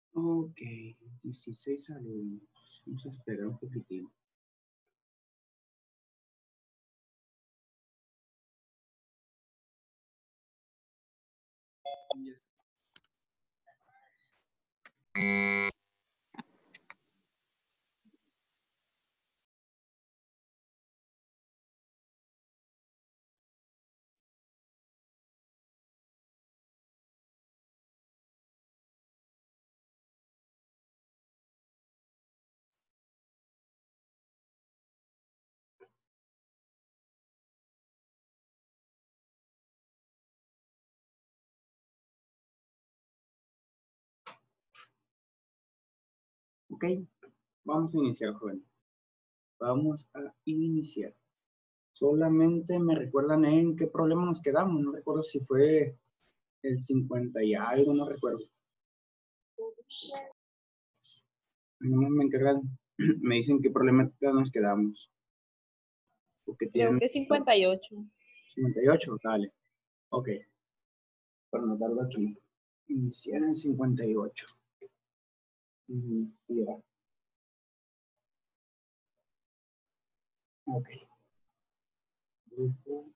Ok, 16 alumnos. Vamos a esperar un poquitín. Yes. Ok, vamos a iniciar, jóvenes. Vamos a iniciar. Solamente me recuerdan en qué problema nos quedamos. No recuerdo si fue el 50 y algo, no recuerdo. No me encargan, me dicen qué problema nos quedamos. Porque Creo tienen que 58. 58, dale. Ok. Para anotarlo aquí. Iniciar en 58. Ya. Ok. Grupo.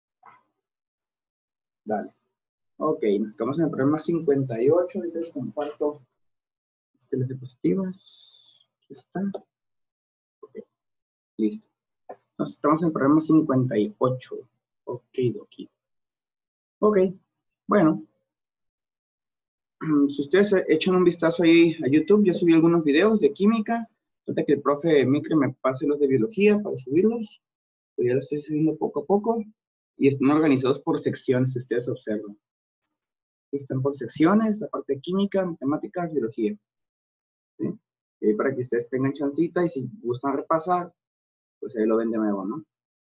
Dale. Ok, estamos en el problema 58. Ahorita les comparto las diapositivas. Aquí está. Ok, listo. Entonces, estamos en el problema 58. Ok, Doki. Ok, bueno. Si ustedes echan un vistazo ahí a YouTube, yo subí algunos videos de química. Trata que el profe Micre me pase los de biología para subirlos. Pues ya los estoy subiendo poco a poco. Y están organizados por secciones, si ustedes observan. Están por secciones, la parte de química, matemáticas, biología. ¿Sí? Para que ustedes tengan chancita y si gustan repasar, pues ahí lo ven de nuevo, ¿no?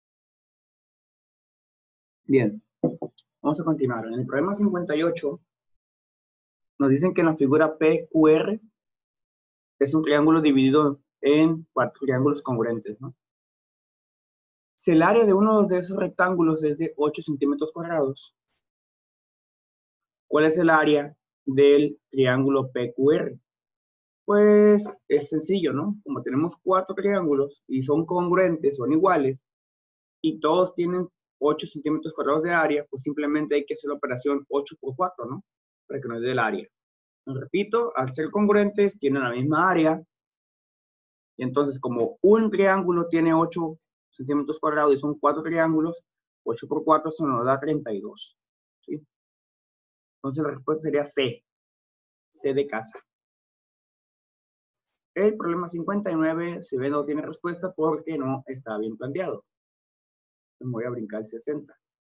Bien, vamos a continuar. En el problema 58 nos dicen que en la figura PQR es un triángulo dividido en 4 triángulos congruentes, ¿no? Si el área de uno de esos rectángulos es de 8 centímetros cuadrados, ¿cuál es el área del triángulo PQR? Pues es sencillo, ¿no? Como tenemos 4 triángulos y son congruentes, son iguales, y todos tienen 8 centímetros cuadrados de área, pues simplemente hay que hacer la operación 8 por 4, ¿no? Para que nos dé el área. Repito, al ser congruentes, tienen la misma área, y entonces como un triángulo tiene 8 centímetros cuadrados y son 4 triángulos, 8 por 4 se nos da 32, ¿sí? Entonces la respuesta sería C, C de casa. El problema 59, si ven, no tiene respuesta porque no está bien planteado. Me voy a brincar el 60.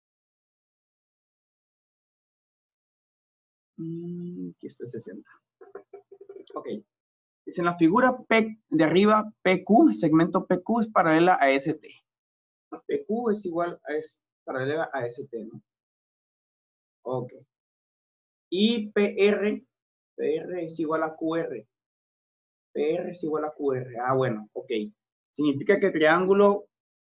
Aquí está el 60. Ok. Dice en la figura P de arriba, PQ, segmento PQ es paralela a ST. PQ es igual a, es paralela a ST, ¿no? Ok. Y PR es igual a QR. PR es igual a QR. Ah, bueno, ok. Significa que el triángulo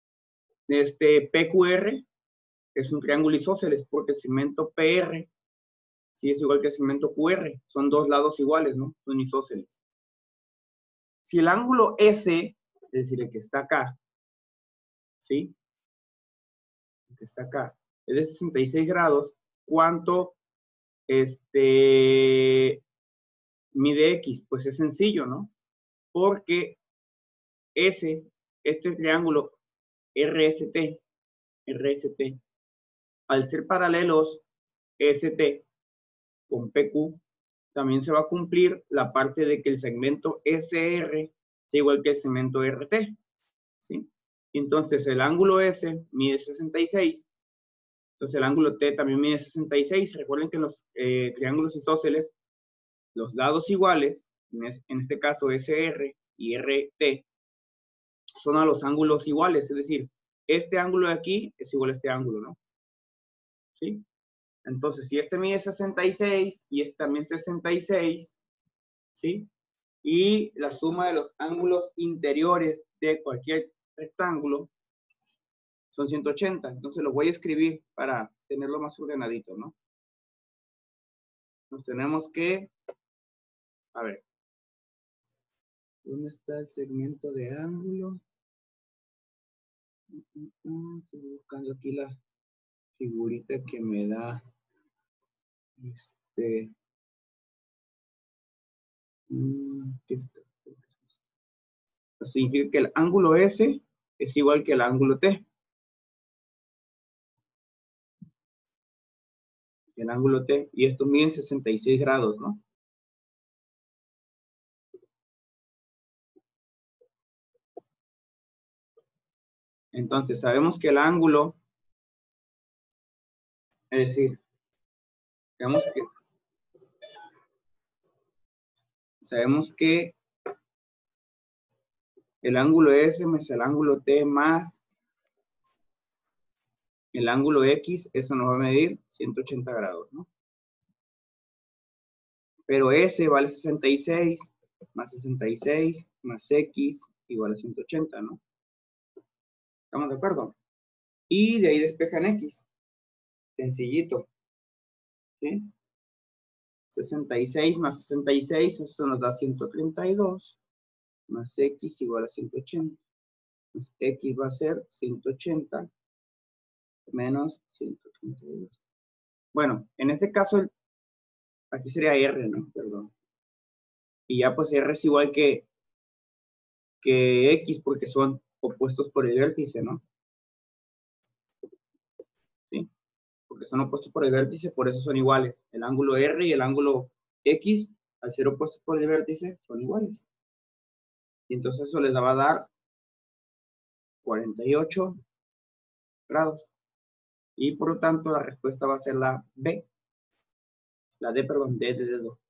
PQR es un triángulo isósceles porque el segmento PR sí es igual que el segmento QR. Son dos lados iguales, ¿no? Son isósceles. Si el ángulo S, es decir, el que está acá, ¿sí? El que está acá, es de 66 grados, ¿cuánto mide X? Pues es sencillo, ¿no? Porque este triángulo RST, al ser paralelos ST con PQ, también se va a cumplir la parte de que el segmento SR sea igual que el segmento RT, ¿sí? Entonces el ángulo S mide 66, entonces el ángulo T también mide 66. Recuerden que en los triángulos isósceles, los lados iguales, en este caso SR y RT, son a los ángulos iguales, es decir, este ángulo de aquí es igual a este ángulo, ¿no? ¿Sí? Entonces, si este mide 66 y este también 66, ¿sí? Y la suma de los ángulos interiores de cualquier rectángulo son 180. Entonces lo voy a escribir para tenerlo más ordenadito, ¿no? Nos tenemos que A ver. ¿Dónde está el segmento de ángulo? Estoy buscando aquí la figurita que me da ¿qué está? Significa que el ángulo S es igual que el ángulo T. El ángulo T, y esto mide 66 grados, ¿no? Entonces, sabemos que el ángulo, es decir, sabemos que el ángulo S más el ángulo T más el ángulo X, eso nos va a medir 180 grados, ¿no? Pero S vale 66 más X igual a 180, ¿no? ¿Estamos de acuerdo? Y de ahí despejan X. Sencillito. ¿Sí? 66 más 66, eso nos da 132. Más X igual a 180. Pues X va a ser 180 menos 132. Bueno, en este caso, aquí sería R, ¿no? Perdón. Y ya pues R es igual que X porque son opuestos por el vértice, ¿no? ¿Sí? Porque son opuestos por el vértice, por eso son iguales. El ángulo R y el ángulo X, al ser opuestos por el vértice, son iguales. Y entonces eso les va a dar 48 grados. Y por lo tanto, la respuesta va a ser la B. La D, perdón, D de dedo.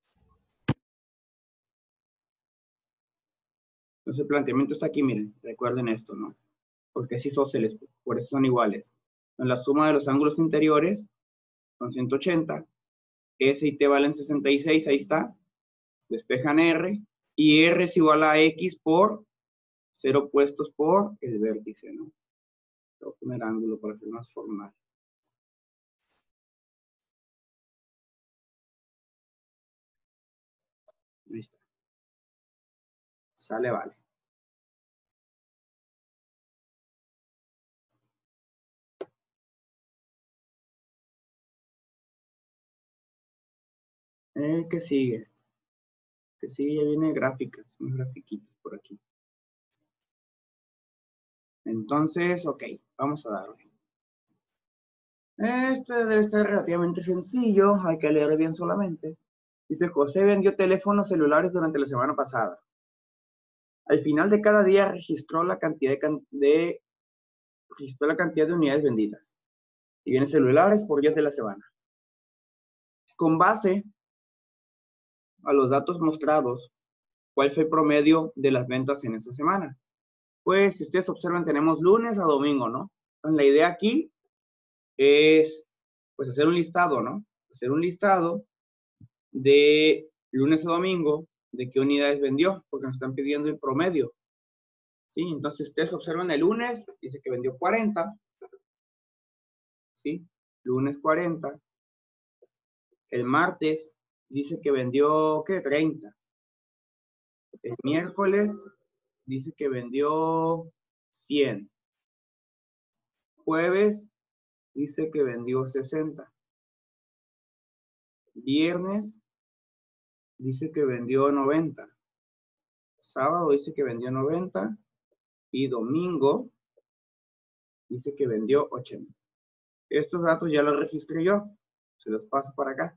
Entonces el planteamiento está aquí, miren, recuerden esto, ¿no? Porque es isósceles, por eso son iguales. En la suma de los ángulos interiores son 180, S y T valen 66, ahí está, despejan R, y R es igual a X por 0 opuestos por el vértice, ¿no? Voy a poner ángulo para ser más formal. Ahí está. Sale, vale. ¿Qué sigue? Que sigue, ya viene gráficas, unos grafiquitos por aquí. Entonces, ok, vamos a darle. Este debe estar relativamente sencillo, hay que leer bien solamente. Dice, José vendió teléfonos celulares durante la semana pasada. Al final de cada día registró la cantidad de unidades vendidas. Y viene celulares por días de la semana. Con base a los datos mostrados, ¿cuál fue el promedio de las ventas en esa semana? Pues, si ustedes observan, tenemos lunes a domingo, ¿no? Entonces, la idea aquí es, pues, hacer un listado, ¿no? Hacer un listado de lunes a domingo de qué unidades vendió, porque nos están pidiendo el promedio. ¿Sí? Entonces, ustedes observan el lunes, dice que vendió 40. ¿Sí? Lunes 40. El martes dice que vendió, ¿qué? 30. El miércoles dice que vendió 100. Jueves dice que vendió 60. Viernes dice que vendió 90. Sábado dice que vendió 90. Y domingo dice que vendió 80. Estos datos ya los registré yo. Se los paso para acá.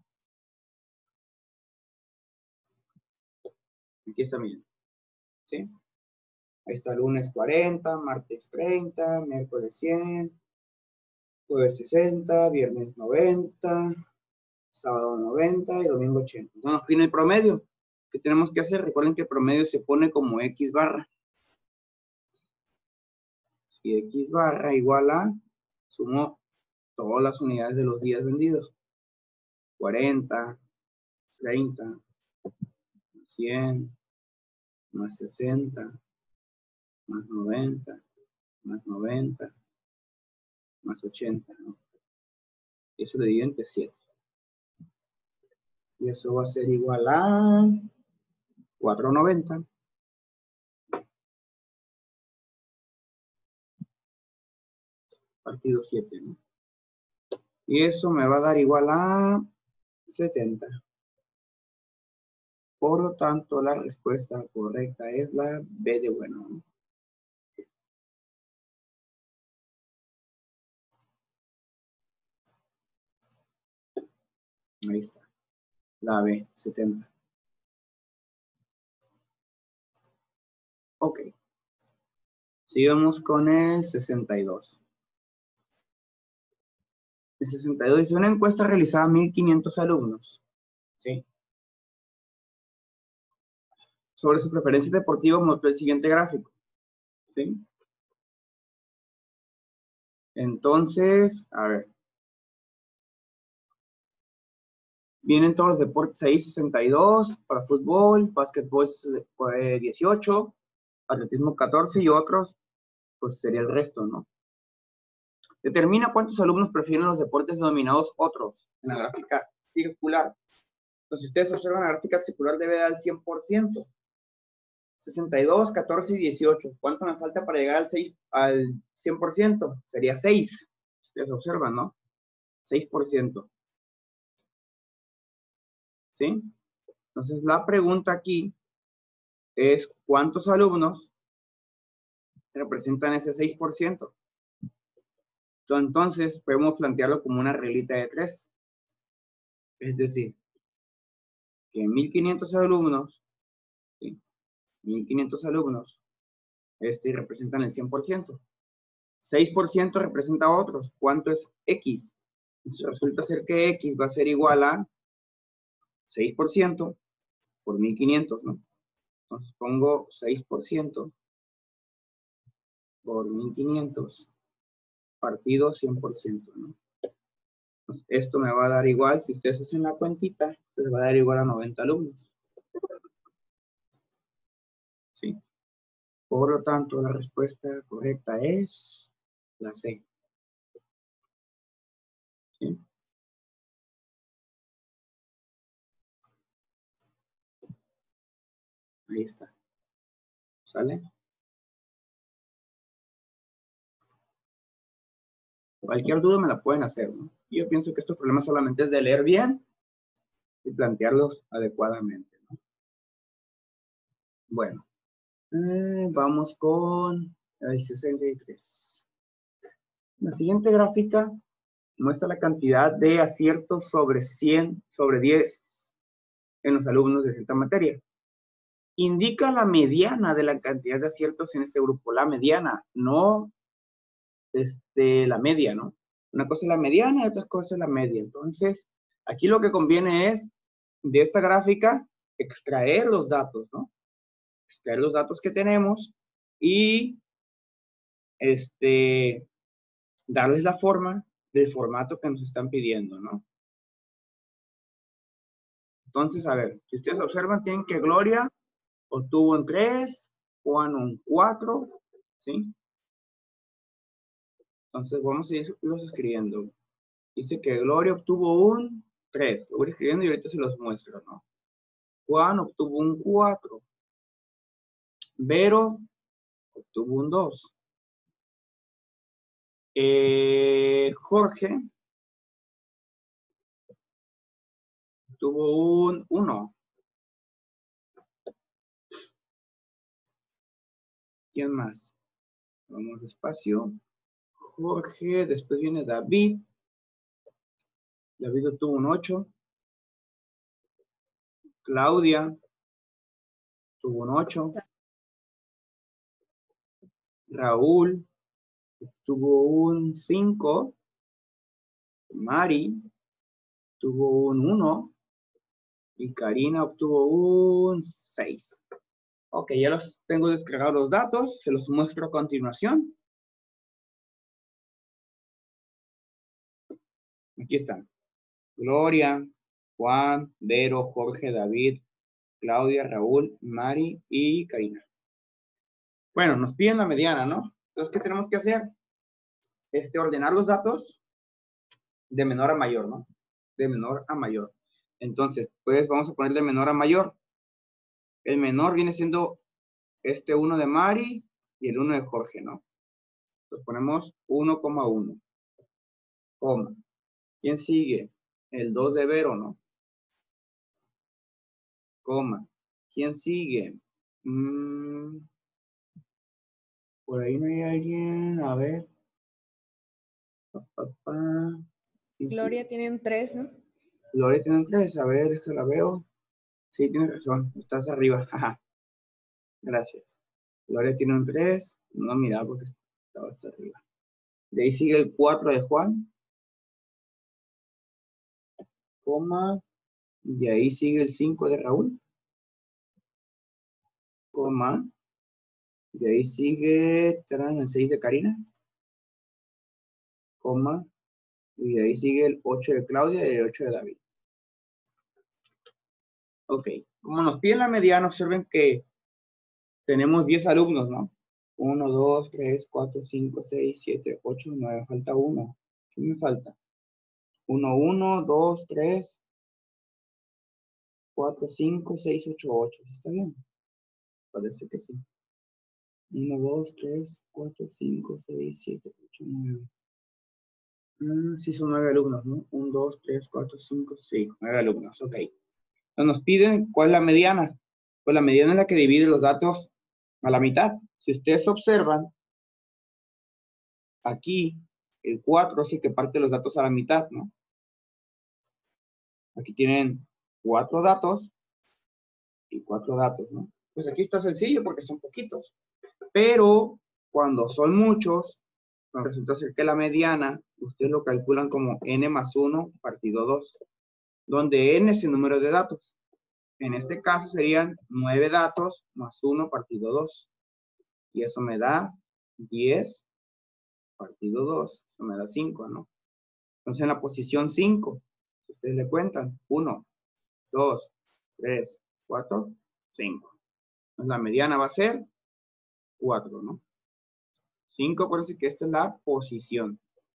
Aquí está, miren. ¿Sí? Ahí está lunes 40, martes 30, miércoles 100, jueves 60, viernes 90, sábado 90 y domingo 80. Entonces nos pide el promedio. ¿Qué tenemos que hacer? Recuerden que el promedio se pone como X barra. Si X barra igual a, sumo todas las unidades de los días vendidos. 40, 30, 100, más 60, más 90, más 90, más 80, ¿no? Y eso lo divido entre 7. Y eso va a ser igual a 490. Partido 7, ¿no? Y eso me va a dar igual a 70. Por lo tanto, la respuesta correcta es la B de bueno, ¿no? Ahí está. La B, 70. Ok. Sigamos con el 62. El 62 dice una encuesta realizada a 1.500 alumnos. ¿Sí? Sobre su preferencia deportiva mostró el siguiente gráfico. ¿Sí? Entonces, a ver. Vienen todos los deportes ahí, 62, para fútbol, básquetbol 18, atletismo 14 y otros, pues sería el resto, ¿no? Determina cuántos alumnos prefieren los deportes denominados otros en la gráfica circular. Entonces, si ustedes observan la gráfica circular debe dar el 100%. 62, 14 y 18. ¿Cuánto me falta para llegar al 100%? Sería 6. Ustedes observan, ¿no? 6%. ¿Sí? Entonces, la pregunta aquí es ¿cuántos alumnos representan ese 6%? Entonces, podemos plantearlo como una reglita de 3. Es decir, que 1.500 alumnos, ¿sí? 1.500 alumnos, representan el 100%. 6% representa a otros. ¿Cuánto es X? Entonces, resulta ser que X va a ser igual a 6% por 1.500, ¿no? Entonces, pongo 6% por 1.500 partido 100%, ¿no? Entonces, esto me va a dar igual, si ustedes hacen la cuentita, se va a dar igual a 90 alumnos. ¿Sí? Por lo tanto, la respuesta correcta es la C. ¿Sí? Ahí está. ¿Sale? Cualquier duda me la pueden hacer, ¿no? Yo pienso que estos problemas solamente es de leer bien y plantearlos adecuadamente, ¿no? Bueno, vamos con el 63. La siguiente gráfica muestra la cantidad de aciertos sobre 100, sobre 10 en los alumnos de cierta materia. Indica la mediana de la cantidad de aciertos en este grupo. La mediana, no la media, ¿no? Una cosa es la mediana y otra cosa es la media. Entonces, aquí lo que conviene es, de esta gráfica, extraer los datos, ¿no? Extraer los datos que tenemos y darles la forma del formato que nos están pidiendo, ¿no? Entonces, a ver, si ustedes observan, tienen que Gloria obtuvo un 3, Juan un 4, ¿sí? Entonces, vamos a irlos escribiendo. Dice que Gloria obtuvo un 3. Lo voy escribiendo y ahorita se los muestro, ¿no? Juan obtuvo un 4. Vero obtuvo un 2. Jorge obtuvo un 1. ¿Quién más? Vamos despacio. Jorge, después viene David. David obtuvo un 8. Claudia tuvo un 8. Raúl tuvo un 5. Mari tuvo un 1. Y Karina obtuvo un 6. Ok, ya los tengo descargados los datos. Se los muestro a continuación. Aquí están. Gloria, Juan, Vero, Jorge, David, Claudia, Raúl, Mari y Karina. Bueno, nos piden la mediana, ¿no? Entonces, ¿qué tenemos que hacer? Ordenar los datos de menor a mayor, ¿no? De menor a mayor. Entonces, pues vamos a poner de menor a mayor. El menor viene siendo este 1 de Mari y el 1 de Jorge, ¿no? Entonces ponemos 1,1. Coma. ¿Quién sigue? El 2 de Vero, ¿no? Coma. ¿Quién sigue? Por ahí no hay alguien. A ver. Gloria tiene un 3, ¿no? Gloria tiene un 3. A ver, esta la veo. Sí, tienes razón. Estás arriba. Ajá. Gracias. Gloria tiene un 3. No, mira, porque estaba hasta arriba. De ahí sigue el 4 de Juan. Coma. De ahí sigue el 5 de Raúl. Coma. De ahí sigue el 6 de Karina. Coma. Y de ahí sigue el 8 de Claudia y el 8 de David. Ok. Como nos piden la mediana, observen que tenemos 10 alumnos, ¿no? 1, 2, 3, 4, 5, 6, 7, 8, 9. Falta 1. ¿Qué me falta? 1, 1, 2, 3, 4, 5, 6, 8, 8. ¿Está bien? Parece que sí. 1, 2, 3, 4, 5, 6, 7, 8, 9. Sí, son 9 alumnos, ¿no? 1, 2, 3, 4, 5, 6. 9 alumnos, ok. Entonces nos piden cuál es la mediana. Pues la mediana es la que divide los datos a la mitad. Si ustedes observan, aquí el 4 sí que parte los datos a la mitad, ¿no? Aquí tienen 4 datos y 4 datos, ¿no? Pues aquí está sencillo porque son poquitos. Pero cuando son muchos, pues resulta ser que la mediana, ustedes lo calculan como n más 1 partido 2, donde n es el número de datos. En este caso serían 9 datos más 1 partido 2. Y eso me da 10 partido 2. Eso me da 5, ¿no? Entonces en la posición 5, si ustedes le cuentan, 1, 2, 3, 4, 5. Entonces la mediana va a ser 4, ¿no? 5, acuérdense que esta es la posición.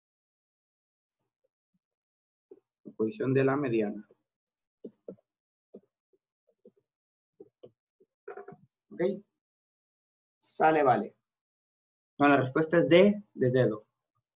La posición de la mediana. ¿Ok? Sale, vale. Bueno, la respuesta es D de dedo.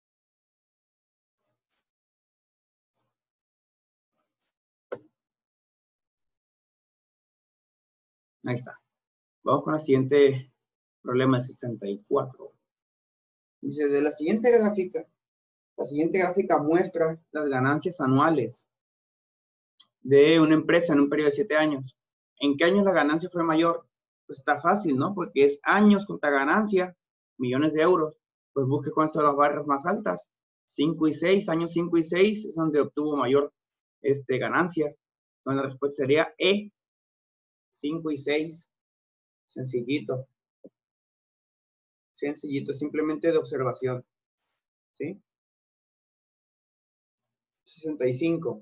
Ahí está. Vamos con la siguiente problema de 64. Dice, de la siguiente gráfica muestra las ganancias anuales de una empresa en un periodo de 7 años. ¿En qué años la ganancia fue mayor? Pues está fácil, ¿no? Porque es años contra ganancia, millones de euros. Pues busque cuáles son las barras más altas. 5 y 6, años 5 y 6 es donde obtuvo mayor ganancia. Entonces la respuesta sería E, 5 y 6. Sencillito. Sencillito, simplemente de observación. ¿Sí? 65.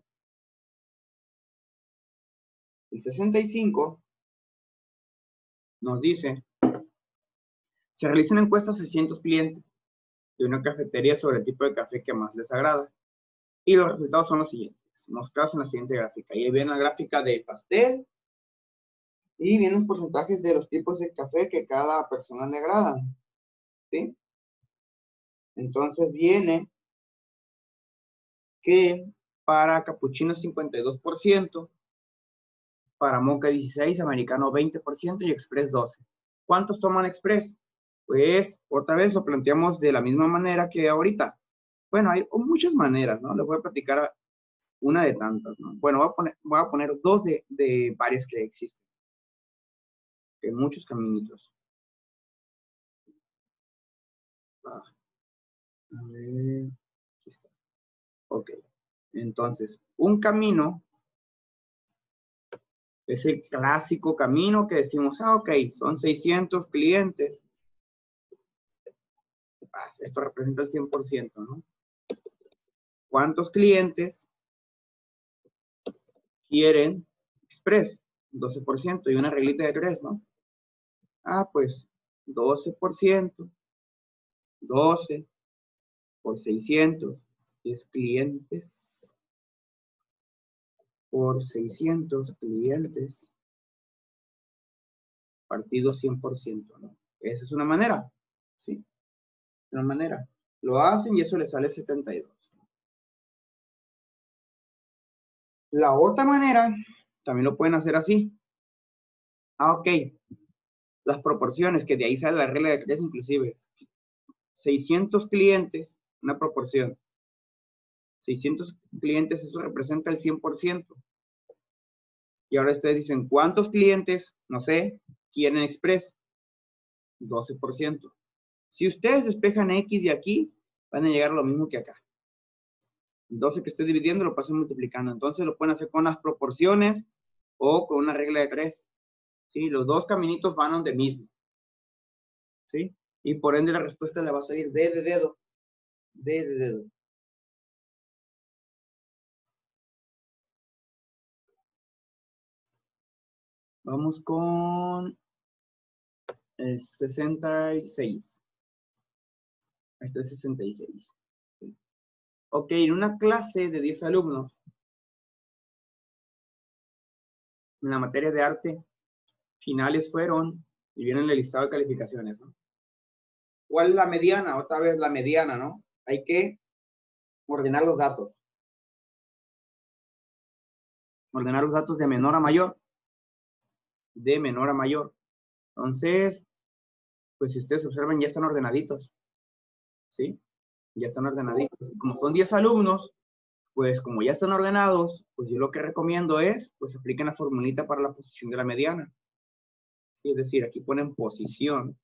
El 65 nos dice, se realiza una encuesta a 600 clientes de una cafetería sobre el tipo de café que más les agrada. Y los resultados son los siguientes. Mostrados en la siguiente gráfica. Ahí viene la gráfica de pastel. Y vienen los porcentajes de los tipos de café que cada persona le agradan. ¿Sí? Entonces viene que para capuchino 52%, para mocha 16%, americano 20% y express 12%. ¿Cuántos toman express? Pues otra vez lo planteamos de la misma manera que ahorita. Bueno, hay muchas maneras, ¿no? Les voy a platicar una de tantas, ¿no? Bueno, voy a poner dos de varias que existen. Que muchos caminitos. A ver, aquí está. Ok. Entonces, un camino es el clásico camino que decimos, ok, son 600 clientes. Esto representa el 100%, ¿no? ¿Cuántos clientes quieren express? 12% y una reglita de 3, ¿no? Pues 12%, 12 por 600, 10 clientes por 600 clientes partido 100%, ¿no? Esa es una manera, ¿sí? Una manera. Lo hacen y eso le sale 72. La otra manera, también lo pueden hacer así. Ok. Las proporciones, que de ahí sale la regla de 3 inclusive. 600 clientes, una proporción. 600 clientes, eso representa el 100%. Y ahora ustedes dicen, ¿cuántos clientes? No sé, quieren Express. 12%. Si ustedes despejan X de aquí, van a llegar a lo mismo que acá. 12 que estoy dividiendo lo paso multiplicando. Entonces lo pueden hacer con las proporciones o con una regla de 3. ¿Sí? Los dos caminitos van donde mismo. ¿Sí? Y por ende la respuesta le va a salir D de dedo. D de dedo. Vamos con el 66. Este es 66. ¿Sí? Ok, en una clase de 10 alumnos, en la materia de arte, finales fueron, y vienen el listado de calificaciones, ¿no? ¿Cuál es la mediana? Otra vez la mediana, ¿no? Hay que ordenar los datos. Ordenar los datos de menor a mayor. De menor a mayor. Entonces, pues si ustedes observan, ya están ordenaditos. ¿Sí? Ya están ordenaditos. Y como son 10 alumnos, pues como ya están ordenados, pues yo lo que recomiendo es, pues apliquen la formulita para la posición de la mediana. ¿Sí? Es decir, aquí ponen posición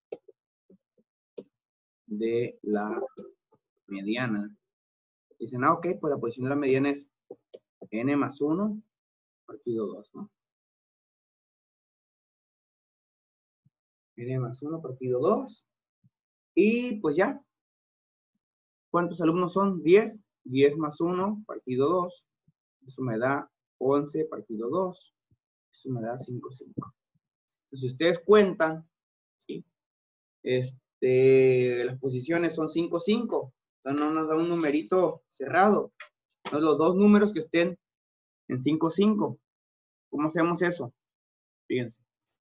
de la mediana. Dicen, ah, ok, pues la posición de la mediana es n más 1 partido 2, ¿no? N más 1 partido 2. Y pues ya. ¿Cuántos alumnos son? 10. 10 más 1 partido 2. Eso me da 11 partido 2. Eso me da 5, 5. Entonces, si ustedes cuentan, ¿sí? Las posiciones son 5, 5. Entonces, no nos da un numerito cerrado. Entonces, los dos números que estén en 5, 5. ¿Cómo hacemos eso? Fíjense.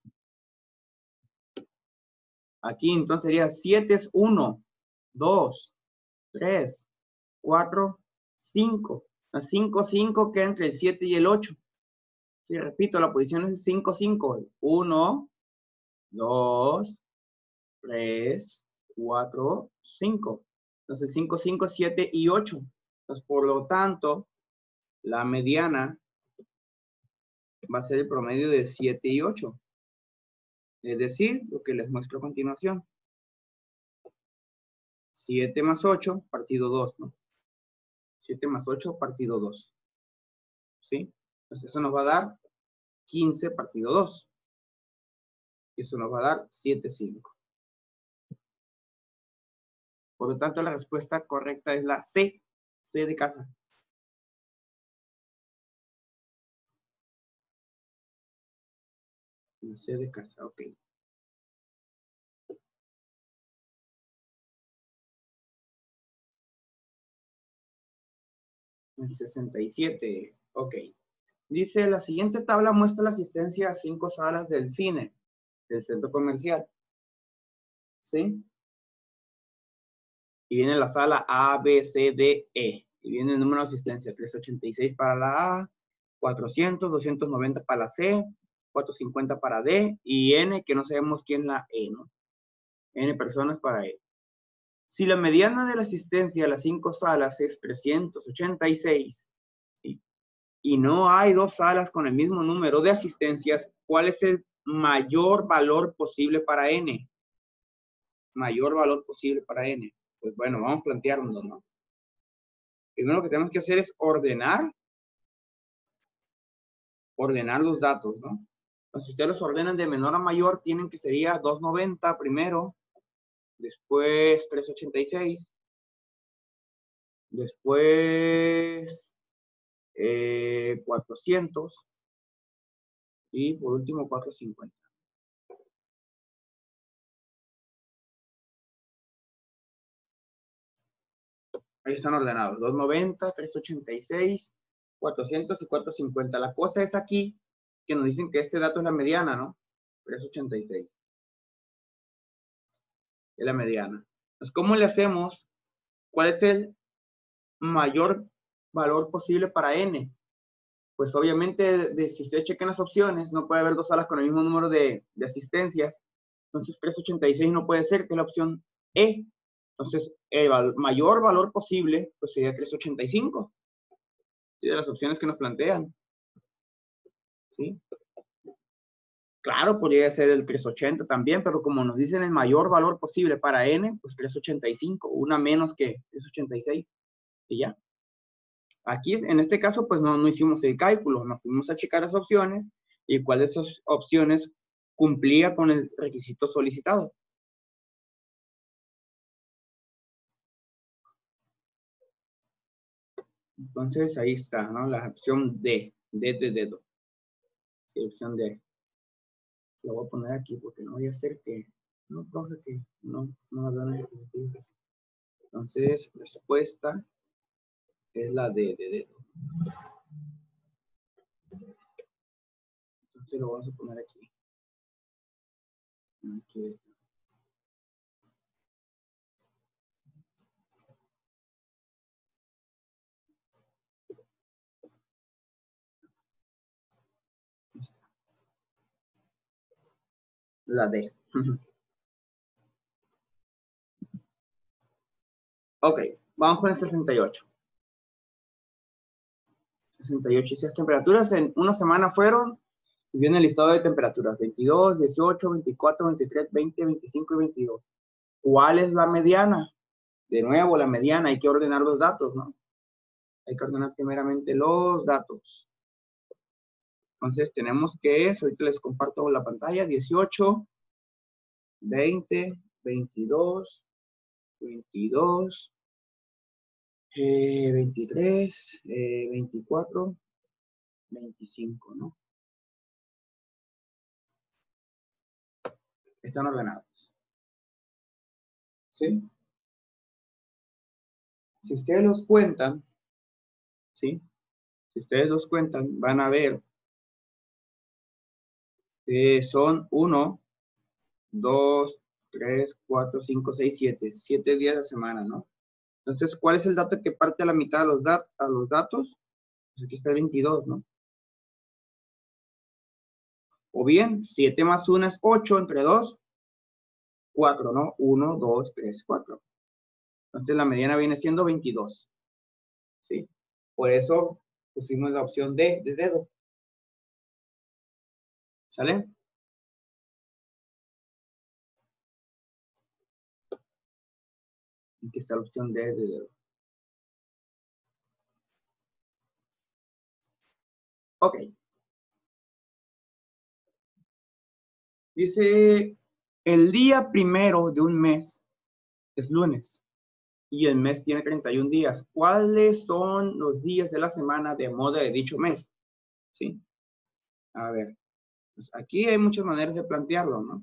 Aquí entonces sería 7 es 1, 2, 3, 4, 5. A 5, 5 queda entre el 7 y el 8. Sí, repito, la posición es 5, 5. 1, 2, 3, 4, 5. Entonces 5, 5, 7 y 8. Entonces, por lo tanto, la mediana va a ser el promedio de 7 y 8. Es decir, lo que les muestro a continuación. 7 más 8, partido 2, ¿no? 7 más 8, partido 2. ¿Sí? Entonces eso nos va a dar 15 partido 2. Y eso nos va a dar 7, 5. Por lo tanto, la respuesta correcta es la C. C de casa. La C de casa, ok. El 67, ok. Dice, la siguiente tabla muestra la asistencia a 5 salas del cine, del centro comercial. ¿Sí? Y viene la sala A, B, C, D, E. Y viene el número de asistencia, 386 para la A, 400, 290 para la C, 450 para D, y N, que no sabemos quién es la E, ¿no? N personas para E. Si la mediana de la asistencia a las 5 salas es 386, ¿sí? Y no hay 2 salas con el mismo número de asistencias, ¿cuál es el mayor valor posible para N? Mayor valor posible para N. Pues bueno, vamos a plantearnos, ¿no? Primero lo que tenemos que hacer es ordenar los datos, ¿no? Entonces, si ustedes los ordenan de menor a mayor, tienen que sería 290 primero, después 386, después 400 y por último 450. Ahí están ordenados, 290, 386, 400 y 450. La cosa es aquí que nos dicen que este dato es la mediana, ¿no? 386. Es la mediana. Entonces, ¿cómo le hacemos? ¿Cuál es el mayor valor posible para n? Pues obviamente, si ustedes chequen las opciones, no puede haber dos salas con el mismo número de asistencias. Entonces, 386 no puede ser, que es la opción E. Entonces, el mayor valor posible, pues sería 385. ¿Sí? De las opciones que nos plantean. ¿Sí? Claro, podría ser el 380 también, pero como nos dicen el mayor valor posible para n, pues 385, una menos que 386. Y ya. Aquí, en este caso, pues no hicimos el cálculo, nos fuimos a checar las opciones y cuál de esas opciones cumplía con el requisito solicitado. Entonces, ahí está, ¿no? La opción D, D de dedo. Sí, opción D. Lo voy a poner aquí porque no voy a hacer que, no, profe, que no la veo en el dispositivo. Entonces, respuesta es la D de dedo. Entonces, lo vamos a poner aquí. Aquí está. La D. Ok, vamos con el 68. 68 y 6 temperaturas en una semana fueron, y viene el listado de temperaturas, 22, 18, 24, 23, 20, 25 y 22. ¿Cuál es la mediana? De nuevo, la mediana, hay que ordenar los datos, ¿no? Hay que ordenar primeramente los datos. Entonces tenemos que eso, ahorita les comparto la pantalla, 18, 20, 22, 22, 23, 24, 25, ¿no? Están ordenados. ¿Sí? Si ustedes los cuentan, ¿sí? Si ustedes los cuentan, van a ver que son 1, 2, 3, 4, 5, 6, 7. 7 días a semana, ¿no? Entonces, ¿cuál es el dato que parte a la mitad a los datos? Pues aquí está el 22, ¿no? O bien, 7 más 1 es 8, entre 2, 4, ¿no? 1, 2, 3, 4. Entonces, la mediana viene siendo 22. ¿Sí? Por eso pusimos la opción D de dedo. ¿Sale? Aquí está la opción D de dedo. Ok. Dice, el día primero de un mes es lunes y el mes tiene 31 días. ¿Cuáles son los días de la semana de moda de dicho mes? ¿Sí? A ver, pues aquí hay muchas maneras de plantearlo, ¿no?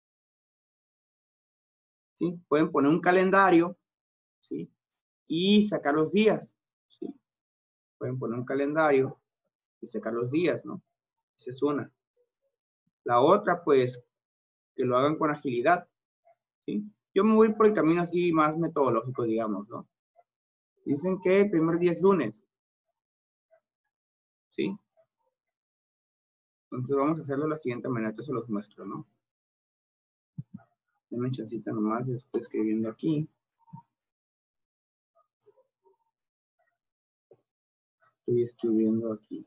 ¿Sí? Pueden poner un calendario, ¿sí? Y sacar los días, ¿sí? Pueden poner un calendario y sacar los días, ¿no? Esa es una. La otra, pues, que lo hagan con agilidad, ¿sí? Yo me voy por el camino así más metodológico, digamos, ¿no? Dicen que el primer día es lunes, ¿sí? Entonces vamos a hacerlo de la siguiente manera, entonces se los muestro, ¿no? Denme chancita nomás, estoy escribiendo aquí. Estoy escribiendo aquí.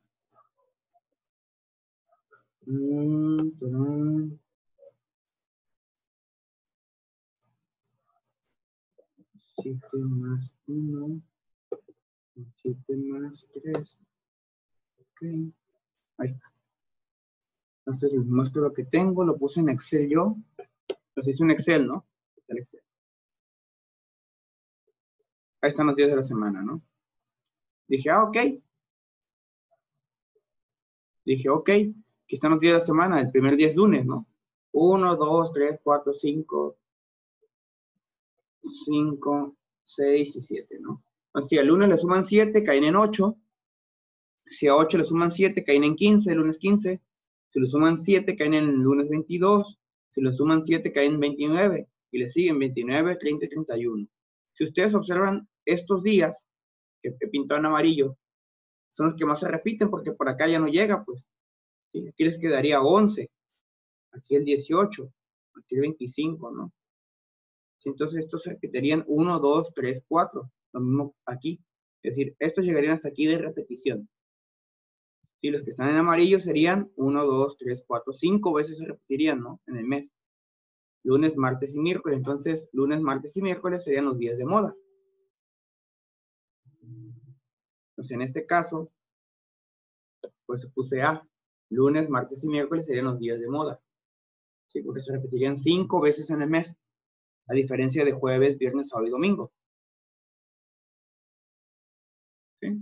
7 más 1, 7 más 3. Ok, ahí está. Entonces les muestro lo que tengo, lo puse en Excel yo. Pues hice un Excel, ¿no? El Excel. Ahí están los días de la semana, ¿no? Dije, ok. Dije, ok, aquí están los días de la semana. El primer día es lunes, ¿no? 1, 2, 3, 4, 5, 6 y 7, ¿no? Entonces, si al lunes le suman 7, caen en 8. Si a 8 le suman 7, caen en 15, el lunes 15. Si lo suman 7, caen en el lunes 22. Si lo suman 7, caen en 29. Y le siguen 29, 30 y 31. Si ustedes observan estos días que pintaron amarillo, son los que más se repiten porque por acá ya no llega, pues. ¿Sí? Aquí les quedaría 11. Aquí el 18. Aquí el 25, ¿no? Entonces estos se repetirían 1, 2, 3, 4. Lo mismo aquí. Es decir, estos llegarían hasta aquí de repetición. Si los que están en amarillo serían 1, 2, 3, 4, 5 veces se repetirían, ¿no? En el mes. Lunes, martes y miércoles. Entonces, lunes, martes y miércoles serían los días de moda. Entonces, en este caso, pues puse A. Lunes, martes y miércoles serían los días de moda. ¿Sí? Porque se repetirían 5 veces en el mes. A diferencia de jueves, viernes, sábado y domingo. ¿Sí?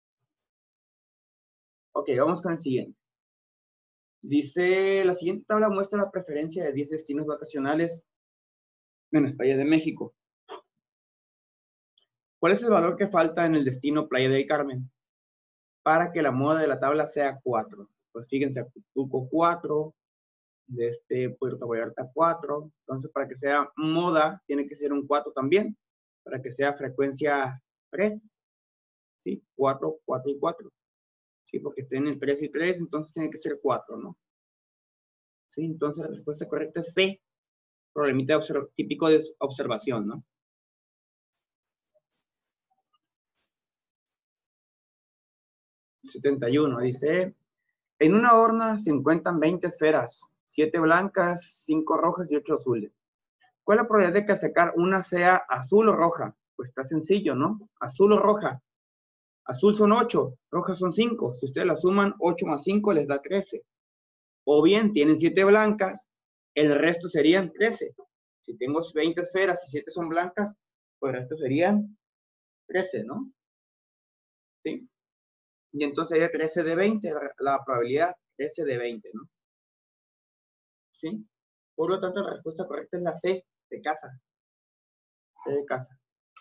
Ok, vamos con el siguiente. Dice, la siguiente tabla muestra la preferencia de 10 destinos vacacionales menos Playa de México. ¿Cuál es el valor que falta en el destino Playa del Carmen para que la moda de la tabla sea 4? Pues fíjense, Acapulco 4, Puerto Vallarta 4. Entonces, para que sea moda, tiene que ser un 4 también. Para que sea frecuencia 3. ¿Sí? 4, 4 y 4. ¿Sí? Porque estén en 3 y 3, entonces tiene que ser 4, ¿no? ¿Sí? Entonces, la respuesta correcta es C. Problemita típico de observación, ¿no? 71, dice, en una horna se encuentran 20 esferas, 7 blancas, 5 rojas y 8 azules. ¿Cuál es la probabilidad de que sacar una sea azul o roja? Pues está sencillo, ¿no? Azul o roja. Azul son 8, rojas son 5. Si ustedes la suman, 8 más 5 les da 13. O bien, tienen 7 blancas, el resto serían 13. Si tengo 20 esferas y 7 son blancas, pues el resto serían 13, ¿no? ¿Sí? Y entonces sería 13 de 20, la probabilidad 13 de 20, ¿no? ¿Sí? Por lo tanto, la respuesta correcta es la C, de casa. C de casa.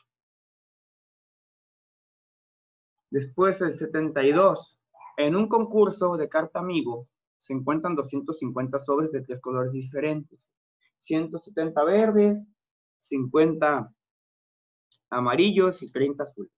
Después el 72. En un concurso de carta amigo se encuentran 250 sobres de 3 colores diferentes. 170 verdes, 50 amarillos y 30 azules.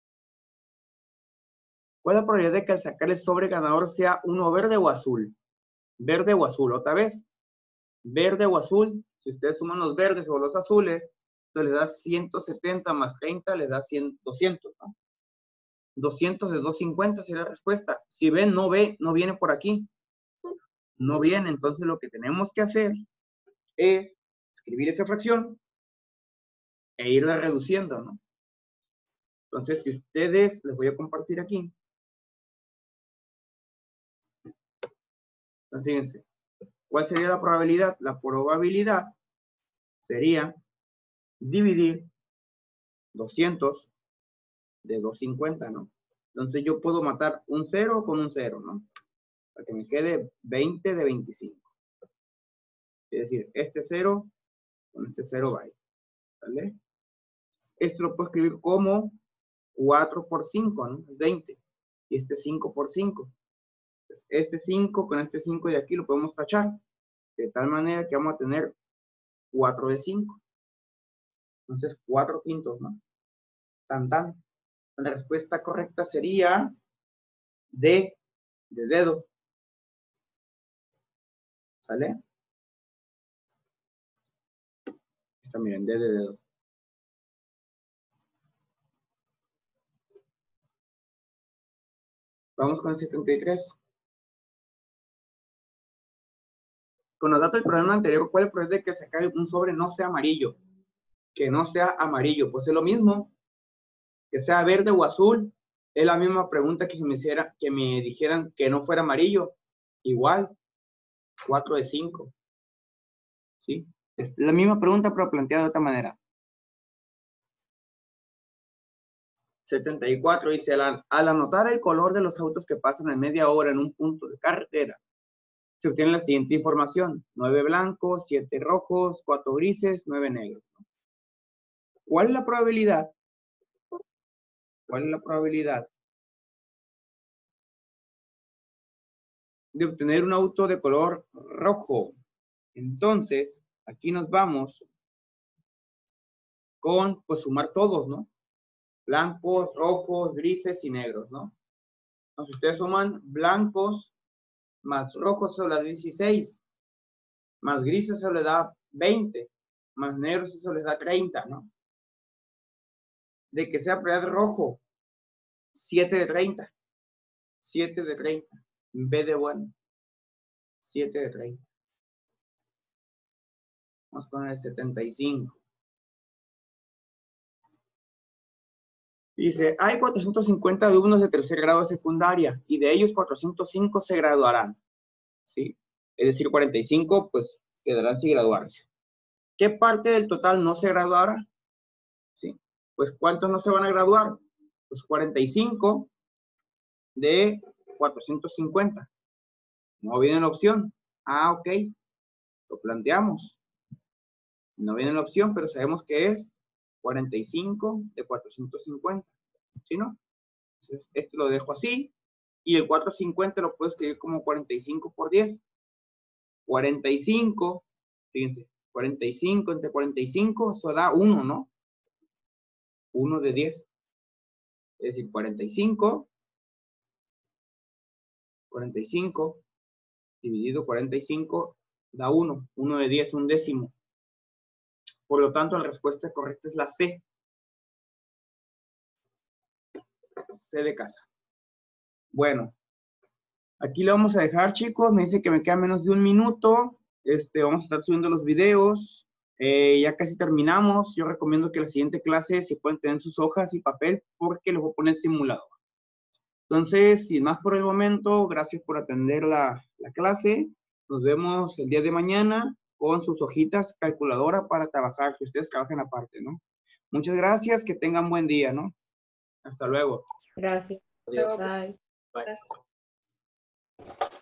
¿Cuál es la probabilidad de que al sacar el sobre ganador sea uno verde o azul? Verde o azul, otra vez. Verde o azul, si ustedes suman los verdes o los azules, entonces les da 170 más 30, les da 200, ¿no? 200 de 250 sería la respuesta. Si ven, no viene por aquí. No viene, entonces lo que tenemos que hacer es escribir esa fracción e irla reduciendo, ¿no? Entonces, si ustedes, les voy a compartir aquí. Entonces, fíjense, ¿cuál sería la probabilidad? La probabilidad sería dividir 200 de 250, ¿no? Entonces yo puedo matar un 0 con un 0, ¿no? Para que me quede 20 de 25. Es decir, este 0 con este 0 va ahí. ¿Vale? Esto lo puedo escribir como 4 por 5, ¿no? Es 20. Y este 5 por 5. Este 5 con este 5 de aquí lo podemos tachar. De tal manera que vamos a tener 4 de 5. Entonces, 4 quintos, ¿no? Tan, tan. La respuesta correcta sería D, de dedo. ¿Sale? Está, miren, D de dedo. Vamos con el 73. Con los datos del problema anterior, ¿cuál es el problema de que sacar un sobre no sea amarillo? Que no sea amarillo. Pues es lo mismo. Que sea verde o azul. Es la misma pregunta que, que me dijeran que no fuera amarillo. Igual. 4 de 5. ¿Sí? Es la misma pregunta, pero planteada de otra manera. 74 dice, al anotar el color de los autos que pasan en media hora en un punto de carretera, se obtiene la siguiente información. 9 blancos, 7 rojos, 4 grises, 9 negros. ¿Cuál es la probabilidad? ¿Cuál es la probabilidad de obtener un auto de color rojo. Entonces, aquí nos vamos con, pues, sumar todos, ¿no? Blancos, rojos, grises y negros, ¿no? Entonces, ustedes suman blancos más rojos, eso le da 16. Más grises, eso le da 20. Más negros, eso les da 30, ¿no? De que sea propiedad rojo, 7 de 30. 7 de 30. B de bueno. 7 de 30. Vamos con el 75. Dice, hay 450 alumnos de tercer grado de secundaria y de ellos 405 se graduarán. ¿Sí? Es decir, 45 pues quedarán sin graduarse. ¿Qué parte del total no se graduará? ¿Sí? Pues ¿cuántos no se van a graduar? Pues 45 de 450. No viene la opción. Ah, ok. Lo planteamos. No viene la opción, pero sabemos que es 45 de 450. ¿Sí, no? Entonces, esto lo dejo así. Y el 450 lo puedo escribir como 45 por 10. 45, fíjense, 45 entre 45, eso da 1, ¿no? 1 de 10. Es decir, 45 dividido 45 da 1. 1 de 10, un décimo. Por lo tanto, la respuesta correcta es la C. C de casa. Bueno, aquí le vamos a dejar, chicos. Me dice que me queda menos de un minuto. Vamos a estar subiendo los videos. Ya casi terminamos. Yo recomiendo que la siguiente clase se pueden tener sus hojas y papel porque les voy a poner simulador. Entonces, sin más por el momento, gracias por atender la clase. Nos vemos el día de mañana con sus hojitas calculadora para trabajar, que ustedes trabajen aparte, ¿no? Muchas gracias, que tengan buen día, ¿no? Hasta luego. Gracias. Adiós. Bye. Bye.